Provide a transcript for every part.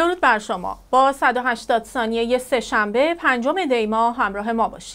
درود بر شما. با 180 ثانیه سه‌شنبه 5 دی ماه همراه ما باشید.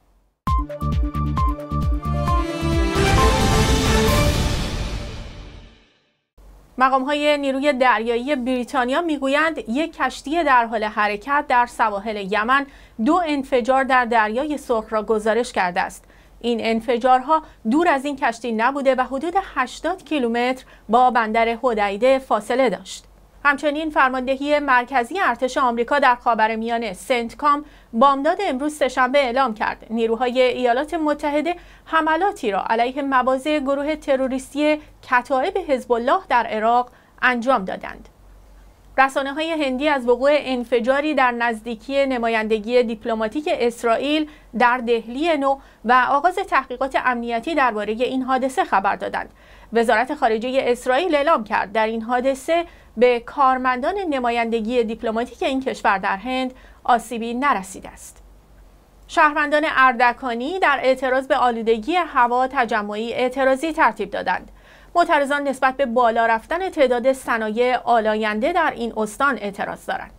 مقام‌های نیروی دریایی بریتانیا میگویند یک کشتی در حال حرکت در سواحل یمن 2 انفجار در دریای سرخ را گزارش کرده است. این انفجارها دور از این کشتی نبوده و حدود 80 کیلومتر با بندر حدیده فاصله داشت. همچنین فرماندهی مرکزی ارتش آمریکا در خاورمیانه سنتکام بامداد امروز سه‌شنبه اعلام کرد ایالات متحده حملاتی را علیه مواضع گروه تروریستی کتائب حزب الله در عراق انجام دادند. رسانه‌های هندی از وقوع انفجاری در نزدیکی نمایندگی دیپلماتیک اسرائیل در دهلی نو و آغاز تحقیقات امنیتی درباره این حادثه خبر دادند. وزارت خارجه اسرائیل اعلام کرد در این حادثه به کارمندان نمایندگی دیپلماتیک این کشور در هند آسیبی نرسیده است. شهروندان اردکانی در اعتراض به آلودگی هوا تجمعی اعتراضی ترتیب دادند. معترضان نسبت به بالا رفتن تعداد صنایع آلاینده در این استان اعتراض دارند.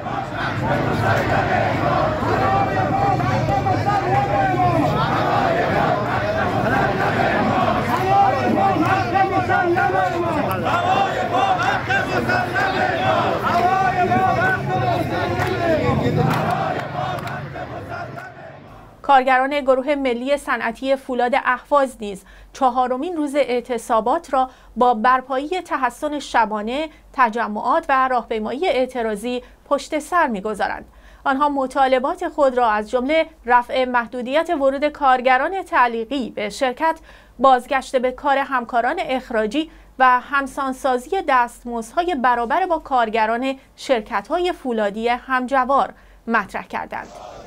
کارگران گروه ملی صنعتی فولاد اهواز نیز 4مین روز اعتصابات را با برپایی تحصن شبانه، تجمعات و راهپیمایی اعتراضی پشت سر می‌گذارند. آنها مطالبات خود را از جمله رفع محدودیت ورود کارگران تعلیقی به شرکت، بازگشت به کار همکاران اخراجی و همسانسازی دستمزدهای برابر با کارگران شرکت‌های فولادی همجوار مطرح کردند.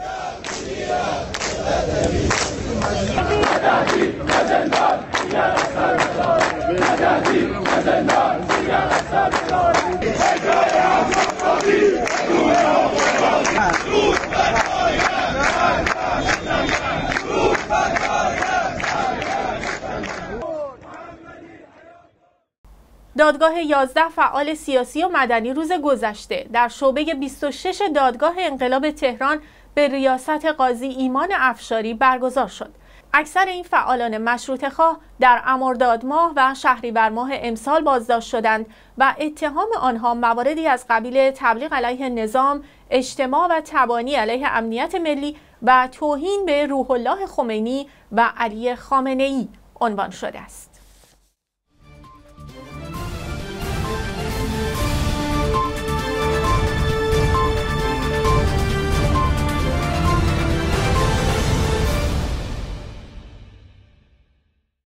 دادگاه 11 فعال سیاسی و مدنی روز گذشته در شعبه 26 دادگاه انقلاب تهران به ریاست قاضی ایمان افشاری برگزار شد. اکثر این فعالان مشروطه‌خواه در مرداد ماه و شهریور ماه امسال بازداشت شدند و اتهام آنها مواردی از قبیل تبلیغ علیه نظام، اجتماع و تبانی علیه امنیت ملی و توهین به روح الله خمینی و علی خامنه‌ای عنوان شده است.